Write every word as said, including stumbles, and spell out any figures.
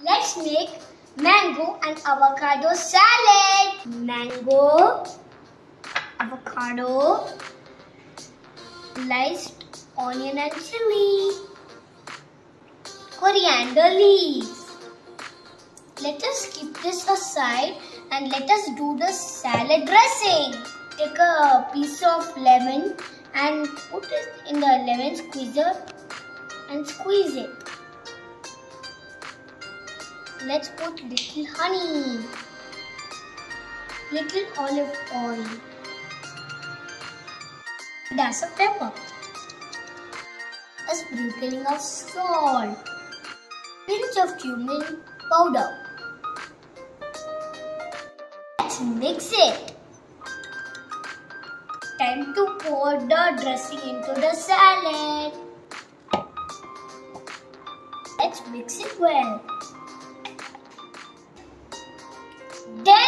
Let's make mango and avocado salad. Mango, avocado, sliced onion and chili, coriander leaves. Let us keep this aside and let us do the salad dressing. Take a piece of lemon and put it in the lemon squeezer and squeeze it. Let's put little honey, little olive oil, dash of pepper, a sprinkling of salt, pinch of cumin powder. Let's mix it. Time to pour the dressing into the salad. Let's mix it well. Then